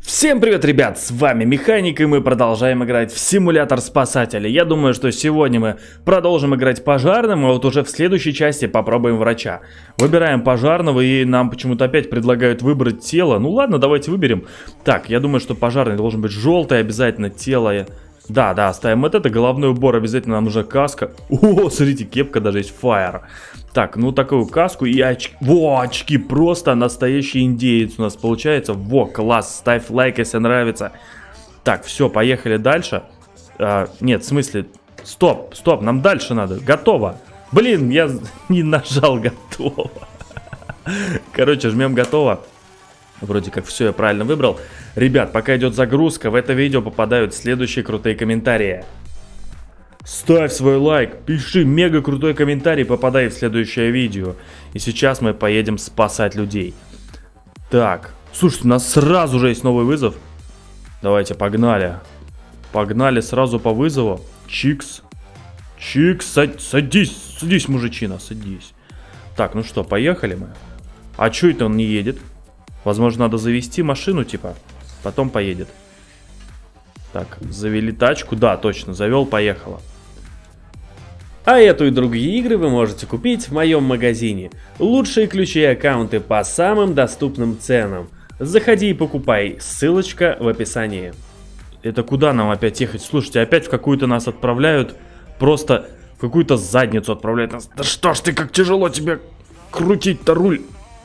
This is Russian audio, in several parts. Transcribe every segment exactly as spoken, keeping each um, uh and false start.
Всем привет, ребят, с вами Механик, и мы продолжаем играть в симулятор спасателя. Я думаю, что сегодня мы продолжим играть пожарным, а вот уже в следующей части попробуем врача. Выбираем пожарного, и нам почему-то опять предлагают выбрать тело. Ну ладно, давайте выберем. Так, я думаю, что пожарный должен быть желтый, обязательно тело. Да, да, ставим вот это, головной убор, обязательно нам уже каска. О, смотрите, кепка даже есть, Fire. Так, ну такую каску и очки. Во, очки, просто настоящий индеец у нас получается. Во, класс, ставь лайк, если нравится. Так, все, поехали дальше. А, нет, в смысле, стоп, стоп, нам дальше надо, готово. Блин, я не нажал готово. Короче, жмем готово. Вроде как все я правильно выбрал. Ребят, пока идет загрузка, в это видео попадают следующие крутые комментарии. Ставь свой лайк, пиши мега крутой комментарий, попадай в следующее видео. И сейчас мы поедем спасать людей. Так, слушайте, у нас сразу же есть новый вызов. Давайте, погнали. Погнали сразу по вызову. Чикс. Чикс, сад, садись, садись, мужичина, садись. Так, ну что, поехали мы. А чё это он не едет? Возможно, надо завести машину, типа. Потом поедет. Так, завели тачку. Да, точно, завел, поехала. А эту и другие игры вы можете купить в моем магазине. Лучшие ключи и аккаунты по самым доступным ценам. Заходи и покупай. Ссылочка в описании. Это куда нам опять ехать? Слушайте, опять в какую-то нас отправляют. Просто в какую-то задницу отправляют нас. Да что ж ты, как тяжело тебе крутить-то руль.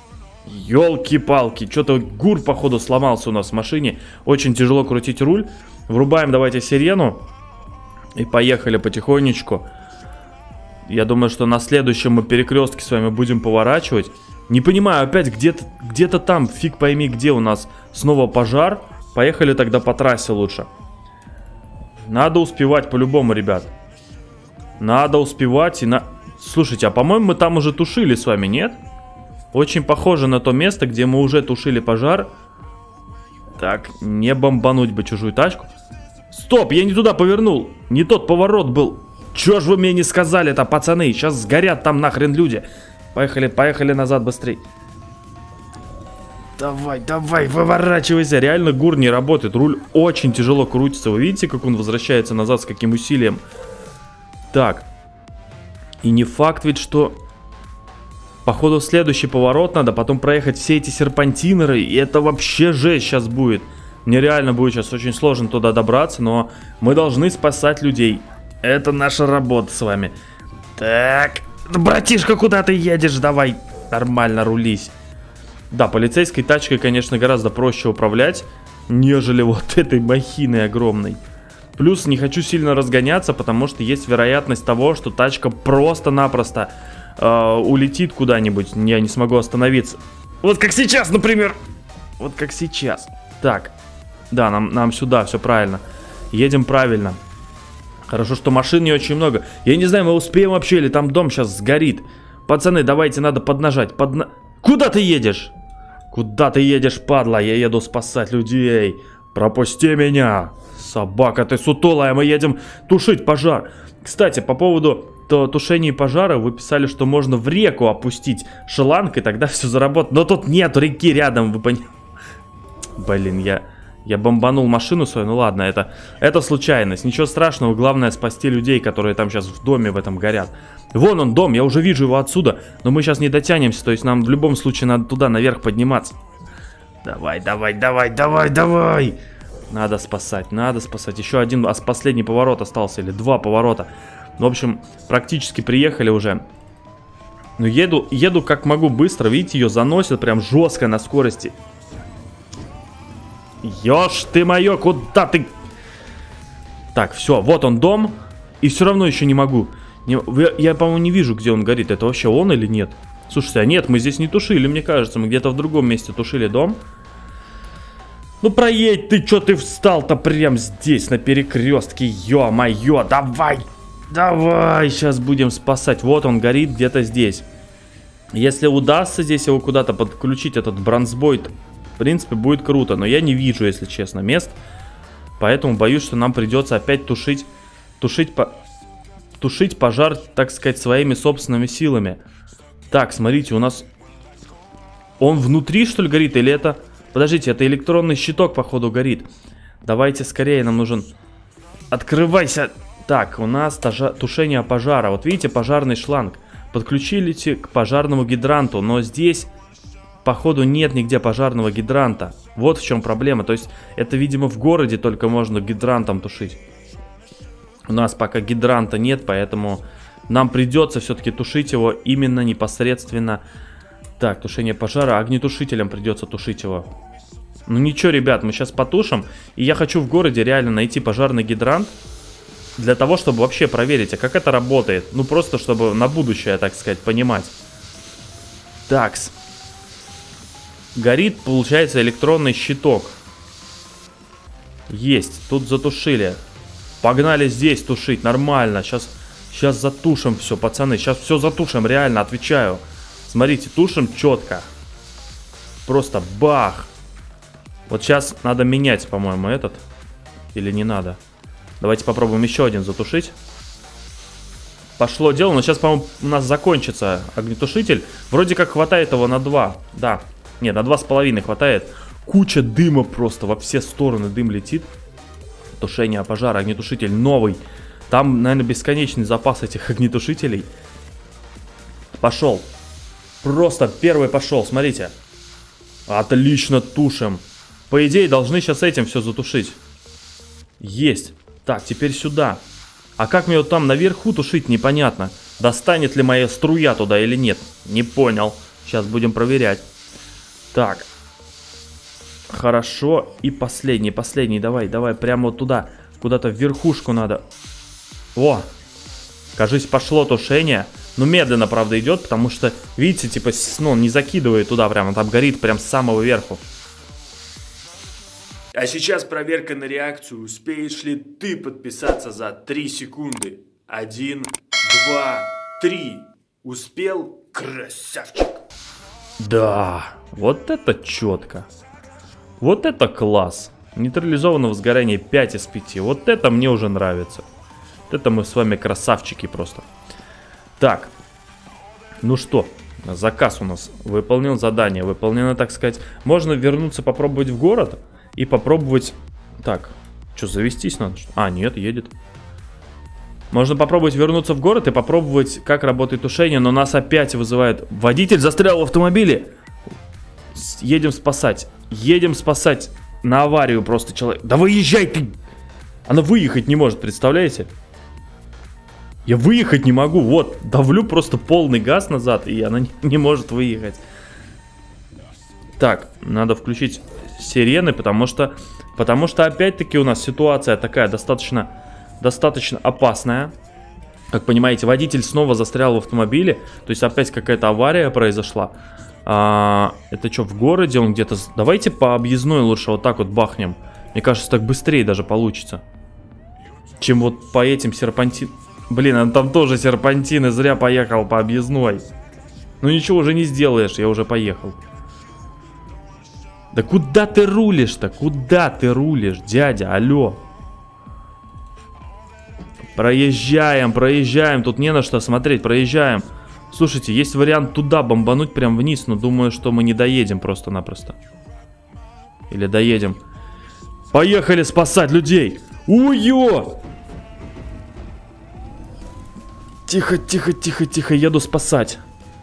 Ёлки-палки, что-то гур, походу, сломался у нас в машине. Очень тяжело крутить руль. Врубаем, давайте, сирену. И поехали потихонечку. Я думаю, что на следующем мы перекрестке с вами будем поворачивать. Не понимаю, опять где-то где-то там, фиг пойми где у нас снова пожар. Поехали тогда по трассе лучше. Надо успевать по-любому, ребят. Надо успевать и на... Слушайте, а по-моему мы там уже тушили с вами, нет? Очень похоже на то место, где мы уже тушили пожар. Так, не бомбануть бы чужую тачку. Стоп, я не туда повернул. Не тот поворот был. Чё ж вы мне не сказали-то, пацаны? Сейчас сгорят там нахрен люди. Поехали, поехали назад быстрей. Давай, давай, выворачивайся. Реально гур не работает. Руль очень тяжело крутится. Вы видите, как он возвращается назад, с каким усилием? Так. И не факт ведь, что... Походу следующий поворот надо, потом проехать все эти серпантинеры, и это вообще жесть сейчас будет. Мне реально будет сейчас очень сложно туда добраться, но мы должны спасать людей. Это наша работа с вами. Так, братишка, куда ты едешь? Давай, нормально рулись. Да, полицейской тачкой, конечно, гораздо проще управлять, нежели вот этой махиной огромной. Плюс не хочу сильно разгоняться, потому что есть вероятность того, что тачка просто-напросто... Uh, улетит куда-нибудь, я не смогу остановиться. Вот как сейчас, например. Вот как сейчас. Так, да, нам, нам сюда, все правильно. Едем правильно. Хорошо, что машин не очень много. Я не знаю, мы успеем вообще, или там дом сейчас сгорит. Пацаны, давайте, надо поднажать. Подна... Куда ты едешь? Куда ты едешь, падла? Я еду спасать людей. Пропусти меня. Собака, ты сутулая, мы едем тушить пожар. Кстати, по поводу... то тушение пожара вы писали, что можно в реку опустить шланг, и тогда все заработает. Но тут нет реки рядом, вы понимаете? Блин, я, я бомбанул машину свою. Ну ладно, это, это случайность. Ничего страшного, главное спасти людей, которые там сейчас в доме в этом горят. Вон он, дом, я уже вижу его отсюда. Но мы сейчас не дотянемся, то есть нам в любом случае надо туда наверх подниматься. Давай, давай, давай, давай, давай. Надо спасать, надо спасать. Еще один, а последний поворот остался, или два поворота. В общем, практически приехали уже. Но еду, еду как могу быстро. Видите, ее заносит прям жестко на скорости. Ёж ты моё, куда ты? Так, все, вот он дом. И все равно еще не могу. Не, я, я по-моему, не вижу, где он горит. Это вообще он или нет? Слушайте, а нет, мы здесь не тушили, мне кажется. Мы где-то в другом месте тушили дом. Ну проедь ты, что ты встал-то прям здесь, на перекрестке. Ё-моё, давай! Давай, сейчас будем спасать. Вот он горит где-то здесь. Если удастся здесь его куда-то подключить, этот бронзбойт, в принципе, будет круто. Но я не вижу, если честно, мест. Поэтому боюсь, что нам придется опять тушить, тушить, по, тушить пожар, так сказать, своими собственными силами. Так, смотрите, у нас... Он внутри, что ли, горит? Или это... Подождите, это электронный щиток, походу, горит. Давайте скорее, нам нужен... Открывайся! Так, у нас тажа... тушение пожара. Вот видите, пожарный шланг. Подключились к пожарному гидранту, но здесь, походу, нет нигде пожарного гидранта. Вот в чем проблема. То есть, это, видимо, в городе только можно гидрантом тушить. У нас пока гидранта нет, поэтому нам придется все-таки тушить его именно непосредственно... Так, тушение пожара. Огнетушителем придется тушить его. Ну ничего, ребят, мы сейчас потушим. И я хочу в городе реально найти пожарный гидрант. Для того, чтобы вообще проверить, а как это работает. Ну просто, чтобы на будущее, так сказать, понимать. Такс. Горит, получается, электронный щиток. Есть, тут затушили. Погнали здесь тушить, нормально. Сейчас, сейчас затушим все, пацаны. Сейчас все затушим, реально, отвечаю. Смотрите, тушим четко. Просто бах. Вот сейчас надо менять, по-моему, этот. Или не надо? Давайте попробуем еще один затушить. Пошло дело, но сейчас, по-моему, у нас закончится огнетушитель. Вроде как хватает его на два. Да, нет, на два с половиной хватает. Куча дыма просто, во все стороны дым летит. Тушение пожара, огнетушитель новый. Там, наверное, бесконечный запас этих огнетушителей. Пошел. Просто первый пошел, смотрите. Отлично тушим. По идее, должны сейчас этим все затушить. Есть. Так, теперь сюда. А как мне вот там наверху тушить, непонятно. Достанет ли моя струя туда или нет? Не понял. Сейчас будем проверять. Так. Хорошо. И последний, последний. Давай, давай, прямо вот туда. Куда-то в верхушку надо. О! Кажись, пошло тушение. Ну, медленно, правда, идет, потому что, видите, типа, ну, он не закидывает туда прямо. Там горит прям с самого верху. А сейчас проверка на реакцию. Успеешь ли ты подписаться за три секунды? Один, два, три. Успел? Красавчик. Да, вот это четко. Вот это класс. Нейтрализованного сгорания пять из пяти. Вот это мне уже нравится. Вот это мы с вами красавчики просто. Так. Ну что, заказ у нас выполнил, задание выполнено, так сказать. Можно вернуться, попробовать в город и попробовать... Так, что, завестись надо? А, нет, едет. Можно попробовать вернуться в город и попробовать, как работает тушение, но нас опять вызывает... Водитель застрял в автомобиле! Едем спасать. Едем спасать. На аварию просто человек... Да выезжай ты! Она выехать не может, представляете? Я выехать не могу, вот. Давлю просто полный газ назад, и она не, не может выехать. Так, надо включить сирены, потому что... Потому что опять-таки у нас ситуация такая достаточно... Достаточно опасная. Как понимаете, водитель снова застрял в автомобиле. То есть опять какая-то авария произошла. А, это что, в городе он где-то... Давайте по объездной лучше вот так вот бахнем. Мне кажется, так быстрее даже получится. Чем вот по этим серпантинам. Блин, он там тоже серпантины, зря поехал по объездной. Ну ничего уже не сделаешь, я уже поехал. Да куда ты рулишь-то? Куда ты рулишь, дядя? Алло. Проезжаем, проезжаем. Тут не на что смотреть, проезжаем. Слушайте, есть вариант туда бомбануть прям вниз, но думаю, что мы не доедем просто-напросто. Или доедем. Поехали спасать людей. Ой-ё! Тихо, тихо, тихо, тихо, еду спасать.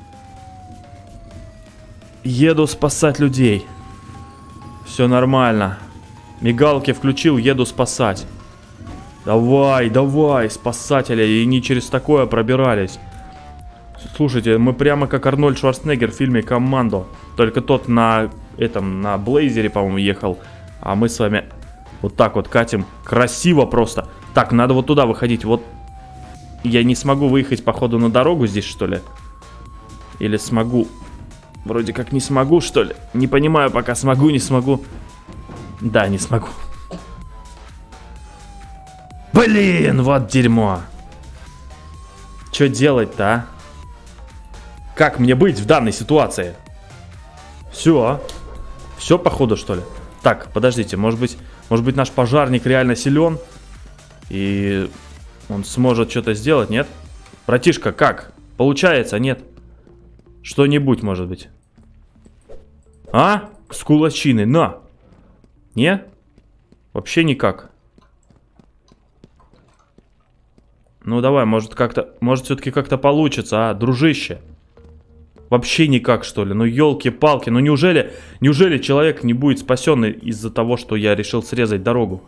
Еду спасать людей. Все нормально. Мигалки включил, еду спасать. Давай, давай, спасатели. И не через такое пробирались. Слушайте, мы прямо как Арнольд Шварценеггер в фильме «Коммандо». Только тот на этом, на Блейзере, по-моему, ехал. А мы с вами вот так вот катим. Красиво просто. Так, надо вот туда выходить. Вот. Я не смогу выехать, походу, на дорогу здесь, что ли? Или смогу? Вроде как не смогу, что ли? Не понимаю пока, смогу, не смогу. Да, не смогу. Блин, вот дерьмо. Что делать-то, а? Как мне быть в данной ситуации? Все. Все, походу, что ли? Так, подождите, может быть, может быть наш пожарник реально силен? И... он сможет что-то сделать, нет? Братишка, как? Получается, нет? Что-нибудь, может быть. А? С кулачиной, на! Не? Вообще никак. Ну давай, может как-то, может все-таки как-то получится, а, дружище? Вообще никак, что ли? Ну елки-палки, ну неужели, неужели человек не будет спасен из-за того, что я решил срезать дорогу?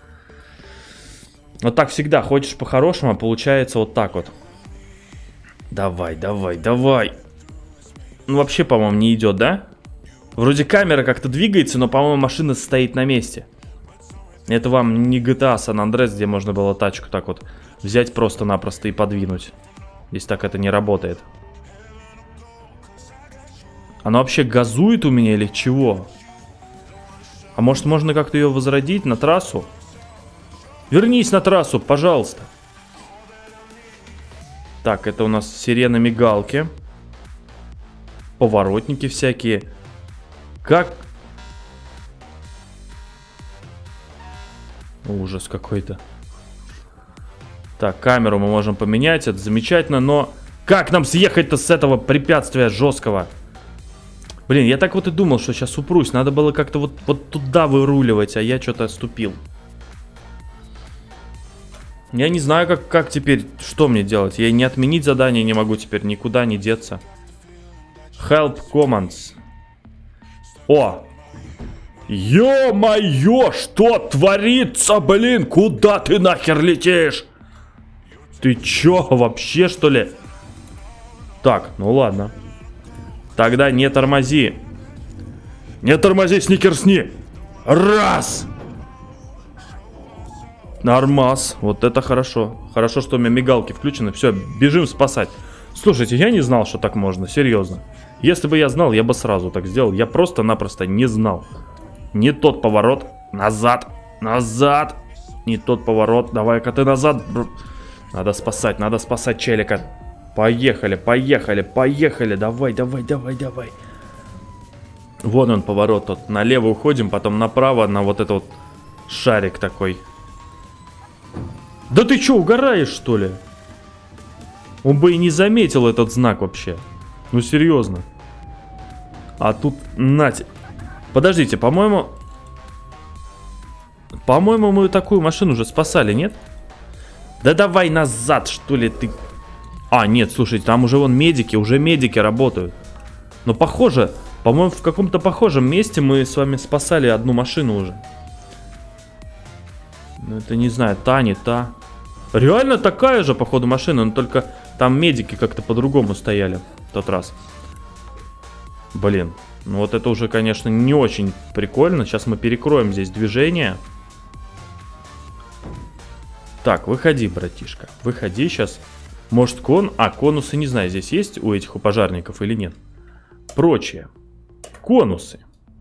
Вот так всегда, хочешь по-хорошему, а получается вот так вот. Давай, давай, давай. Ну вообще, по-моему, не идет, да? Вроде камера как-то двигается, но, по-моему, машина стоит на месте. Это вам не джи ти эй San Andreas, где можно было тачку так вот взять просто-напросто и подвинуть. Здесь так это не работает. Она вообще газует у меня или чего? А может, можно как-то ее возродить на трассу? Вернись на трассу, пожалуйста. Так, это у нас сирена мигалки. Поворотники всякие. Как? Ужас какой-то. Так, камеру мы можем поменять, это замечательно, но... Как нам съехать-то с этого препятствия жесткого? Блин, я так вот и думал, что сейчас упрусь. Надо было как-то вот, вот туда выруливать, а я что-то отступил. Я не знаю, как, как теперь, что мне делать. Я не отменить задание не могу теперь, никуда не деться. Help commands. О! Ё-моё, что творится, блин? Куда ты нахер летишь? Ты чё, вообще, что ли? Так, ну ладно. Тогда не тормози. Не тормози, сникерсни. Раз! Нормас, вот это хорошо. Хорошо, что у меня мигалки включены. Все, бежим спасать. Слушайте, я не знал, что так можно, серьезно. Если бы я знал, я бы сразу так сделал. Я просто-напросто не знал. Не тот поворот. Назад, назад. Не тот поворот. Давай-ка ты назад. Надо спасать, надо спасать челика. Поехали, поехали, поехали. Давай, давай, давай, давай. Вон он поворот. Вот налево уходим, потом направо на вот этот вот шарик такой. Да ты что, угораешь, что ли? Он бы и не заметил этот знак вообще. Ну, серьезно. А тут, нате. Подождите, по-моему... По-моему, мы такую машину уже спасали, нет? Да давай назад, что ли, ты... А, нет, слушайте, там уже вон медики, уже медики работают. Но похоже, по-моему, в каком-то похожем месте мы с вами спасали одну машину уже. Ну, это не знаю, та, не та. Реально такая же, походу, машина, но только там медики как-то по-другому стояли в тот раз. Блин, ну вот это уже, конечно, не очень прикольно. Сейчас мы перекроем здесь движение. Так, выходи, братишка, выходи сейчас. Может, кон... А, конусы, не знаю, здесь есть у этих у пожарников или нет. Прочее. Конусы.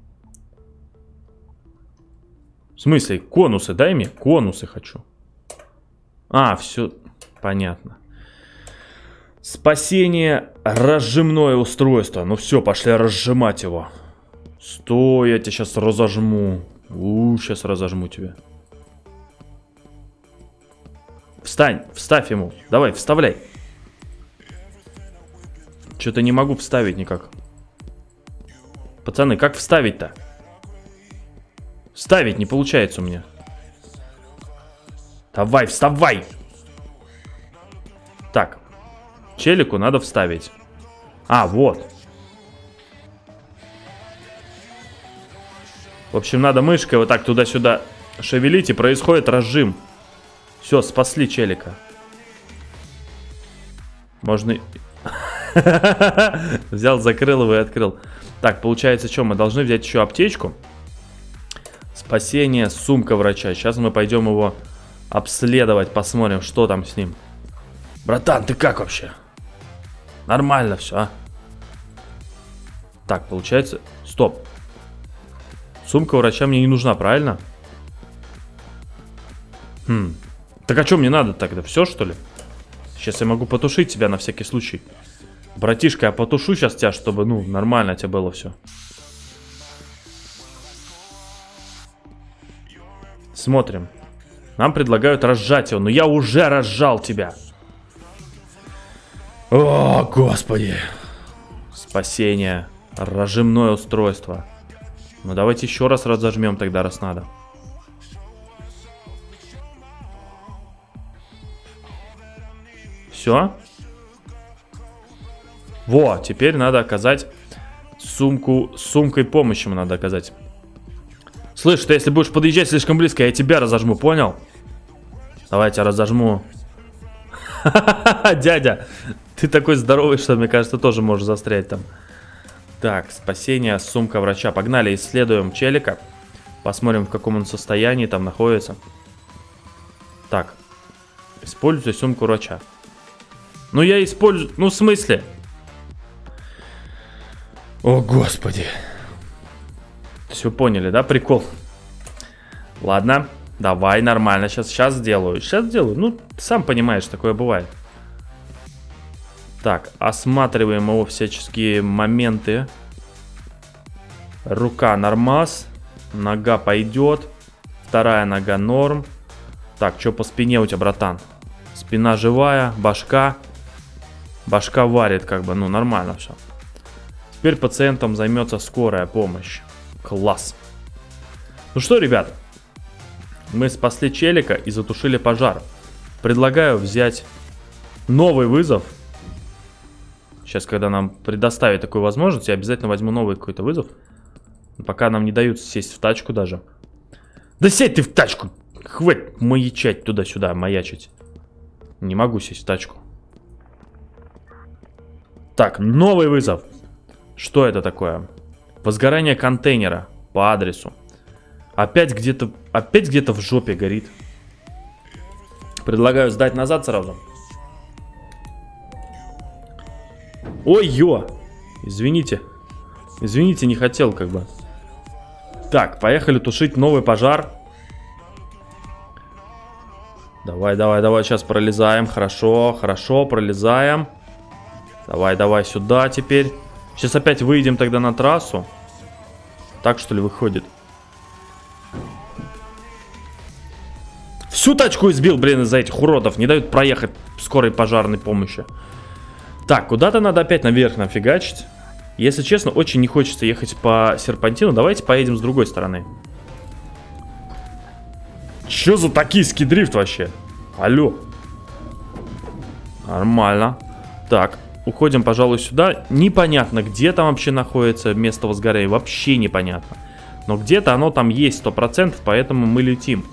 В смысле, конусы, дай мне. Конусы хочу. А, все понятно. Спасение, разжимное устройство. Ну все, пошли разжимать его. Стой, я тебя сейчас разожму. У, сейчас разожму тебя. Встань, вставь ему. Давай, вставляй. Что-то не могу вставить никак. Пацаны, как вставить-то? Вставить не получается у меня. Давай, вставай! Так. Челику надо вставить. А, вот. В общем, надо мышкой вот так туда-сюда шевелить, и происходит разжим. Все, спасли челика. Можно... Взял, закрыл его и открыл. Так, получается, что? Мы должны взять еще аптечку. Спасение, сумка врача. Сейчас мы пойдем его обследовать, посмотрим, что там с ним. Братан, ты как вообще? Нормально все, а? Так, получается... Стоп. Сумка врача мне не нужна, правильно? Хм. Так а что мне надо тогда? Все, что ли? Сейчас я могу потушить тебя на всякий случай. Братишка, я потушу сейчас тебя, чтобы, ну, нормально тебе было все. Смотрим. Нам предлагают разжать его, но я уже разжал тебя. О, господи. Спасение. Разжимное устройство. Ну давайте еще раз разожмем тогда, раз надо. Все. Во, теперь надо оказать сумку, с сумкой помощи ему надо оказать. Слышь, ты если будешь подъезжать слишком близко, я тебя разожму, понял? Давайте разожму. Дядя, ты такой здоровый, что, мне кажется, тоже можешь застрять там. Так, спасение, сумка врача. Погнали, исследуем челика. Посмотрим, в каком он состоянии там находится. Так, используйте сумку врача. Ну я использую, ну в смысле? О, господи. Все поняли, да, прикол? Ладно, давай, нормально, сейчас, сейчас сделаю. Сейчас сделаю, ну, сам понимаешь, такое бывает. Так, осматриваем его всяческие моменты. Рука нормас. Нога пойдет. Вторая нога норм. Так, что по спине у тебя, братан? Спина живая, башка. Башка варит, как бы, ну, нормально все. Теперь пациентам займется скорая помощь. Класс. Ну что, ребят, мы спасли челика и затушили пожар. Предлагаю взять новый вызов. Сейчас, когда нам предоставят такую возможность, я обязательно возьму новый какой-то вызов. Пока нам не дают сесть в тачку даже. Да сядь ты в тачку! Хватит маячать туда-сюда, маячить. Не могу сесть в тачку. Так, новый вызов. Что это такое? Возгорание контейнера по адресу. Опять где-то, опять где-то в жопе горит. Предлагаю сдать назад сразу. Ой-ё! Извините. Извините, не хотел как бы. Так, поехали тушить новый пожар. Давай, давай, давай, сейчас пролезаем. Хорошо, хорошо, пролезаем. Давай, давай сюда теперь. Сейчас опять выйдем тогда на трассу. Так что ли выходит? Всю тачку избил, блин, из-за этих уродов. Не дают проехать скорой пожарной помощи. Так, куда-то надо опять наверх нафигачить. Если честно, очень не хочется ехать по серпантину. Давайте поедем с другой стороны. Чё за токийский дрифт вообще? Алло. Нормально. Так, уходим, пожалуй, сюда. Непонятно, где там вообще находится место возгорания. Вообще непонятно. Но где-то оно там есть сто процентов, поэтому мы летим.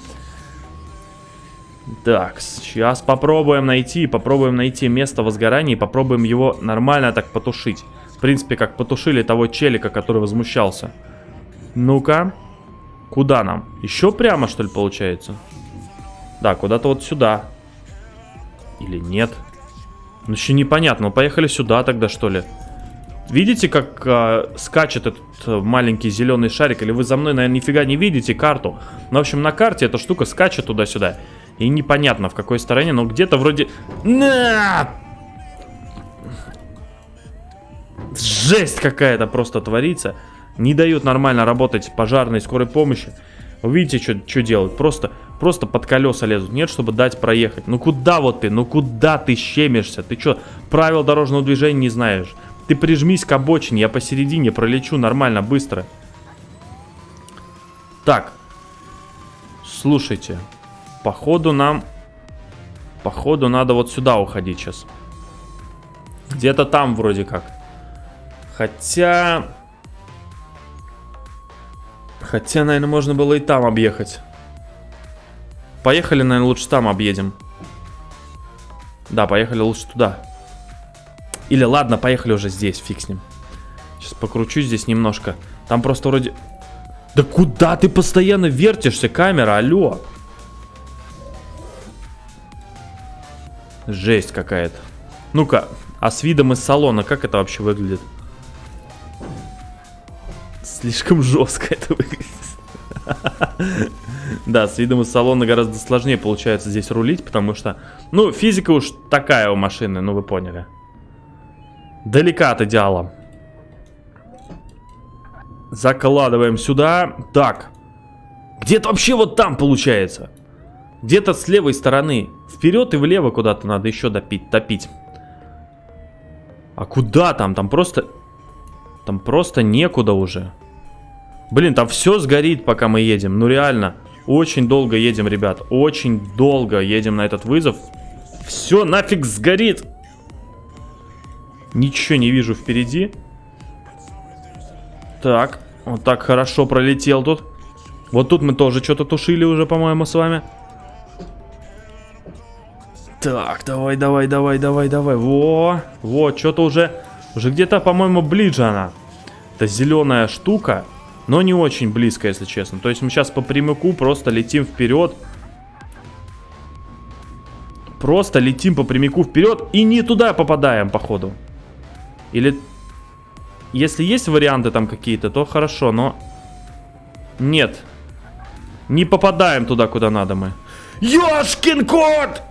Так, сейчас попробуем найти, попробуем найти место возгорания и попробуем его нормально так потушить. В принципе, как потушили того челика, который возмущался. Ну-ка. Куда нам? Еще прямо, что ли, получается? Да, куда-то вот сюда. Или нет? Ну, еще непонятно. Ну, поехали сюда тогда, что ли. Видите, как э, скачет этот э, маленький зеленый шарик? Или вы за мной, наверное, нифига не видите карту? Ну, в общем, на карте эта штука скачет туда-сюда. И непонятно, в какой стороне, но где-то вроде... На! Жесть какая-то просто творится. Не дают нормально работать пожарной скорой помощи. Вы видите, что делают? Просто, просто под колеса лезут. Нет, чтобы дать проехать. Ну куда вот ты? Ну куда ты щемишься? Ты что, правил дорожного движения не знаешь? Ты прижмись к обочине, я посередине пролечу нормально, быстро. Так. Слушайте. Походу нам... Походу надо вот сюда уходить сейчас. Где-то там вроде как. Хотя... Хотя, наверное, можно было и там объехать. Поехали, наверное, лучше там объедем. Да, поехали лучше туда. Или ладно, поехали уже здесь, фиг с ним. Сейчас покручу здесь немножко. Там просто вроде... Да куда ты постоянно вертишься, камера, алло? Жесть какая-то. Ну-ка, а с видом из салона как это вообще выглядит? Слишком жестко это выглядит. Да, с видом из салона гораздо сложнее получается здесь рулить, потому что... Ну, физика уж такая у машины, ну вы поняли. Далека от идеала. Закладываем сюда. Так. Где-то вообще вот там получается. Где-то с левой стороны. Вперед и влево куда-то надо еще допить, топить. А куда там? Там просто... Там просто некуда уже. Блин, там все сгорит, пока мы едем. Ну реально. Очень долго едем, ребят. Очень долго едем на этот вызов. Все нафиг сгорит. Ничего не вижу впереди. Так. Вот так хорошо пролетел тут. Вот тут мы тоже что-то тушили уже, по-моему, с вами. Так, давай, давай, давай, давай, давай. Во, вот, что-то уже... Уже где-то, по-моему, ближе она. Это зеленая штука, но не очень близко, если честно. То есть мы сейчас по прямику просто летим вперед. Просто летим по прямику вперед и не туда попадаем, походу. Или... Если есть варианты там какие-то, то хорошо, но... Нет. Не попадаем туда, куда надо мы. Ёшкин кот!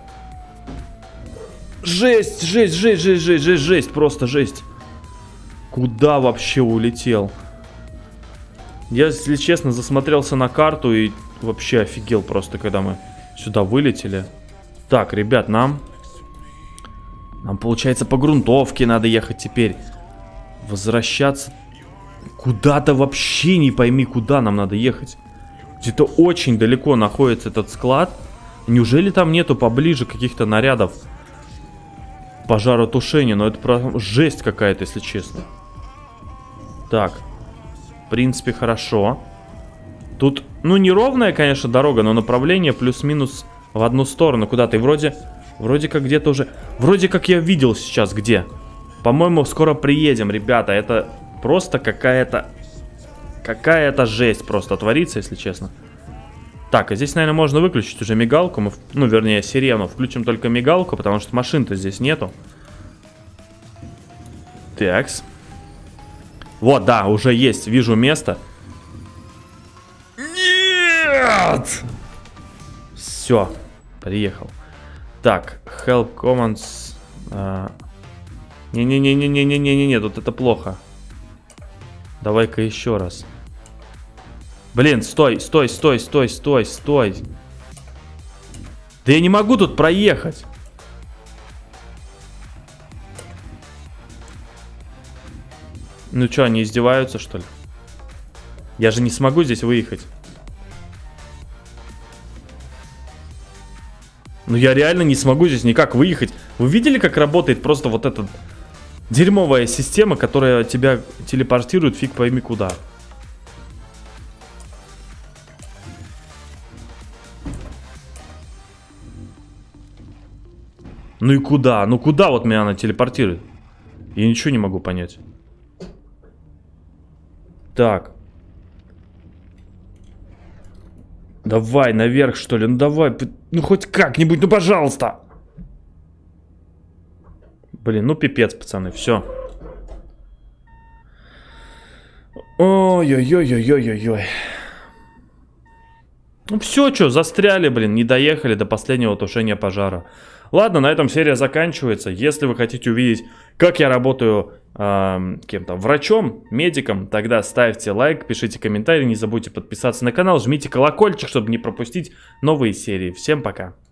Жесть, жесть, жесть, жесть, жесть, жесть, жесть, просто жесть. Куда вообще улетел? Я, если честно, засмотрелся на карту и вообще офигел просто, когда мы сюда вылетели. Так, ребят, нам... Нам, получается, по грунтовке надо ехать теперь. Возвращаться... Куда-то вообще не пойми, куда нам надо ехать. Где-то очень далеко находится этот склад. Неужели там нету поближе каких-то нарядов пожаротушения? Но это просто жесть какая-то, если честно. Так. В принципе, хорошо. Тут, ну, неровная, конечно, дорога, но направление плюс-минус в одну сторону куда-то. И вроде, вроде как где-то уже... Вроде как я видел сейчас где. По-моему, скоро приедем, ребята. Это просто какая-то... Какая-то жесть просто творится, если честно. Так, а здесь, наверное, можно выключить уже мигалку. Мы, ну, вернее, сирену. Включим только мигалку, потому что машин-то здесь нету. Такс. Вот, да, уже есть. Вижу место. Нет! Все, приехал. Так, help commands. Не-не-не-не-не-не-не-не, тут это плохо. Давай-ка еще раз. Блин, стой, стой, стой, стой, стой, стой. Да я не могу тут проехать. Ну что, они издеваются, что ли? Я же не смогу здесь выехать. Ну я реально не смогу здесь никак выехать. Вы видели, как работает просто вот эта дерьмовая система, которая тебя телепортирует фиг пойми куда? Ну и куда? Ну куда вот меня она телепортирует? Я ничего не могу понять. Так. Давай, наверх, что ли? Ну давай, ну хоть как-нибудь, ну пожалуйста. Блин, ну пипец, пацаны, все. Ой-ой-ой-ой-ой-ой-ой. Ну все, что, застряли, блин, не доехали до последнего тушения пожара. Ладно, на этом серия заканчивается. Если вы хотите увидеть, как я работаю э, кем-то, врачом, медиком, тогда ставьте лайк, пишите комментарий, не забудьте подписаться на канал, жмите колокольчик, чтобы не пропустить новые серии. Всем пока!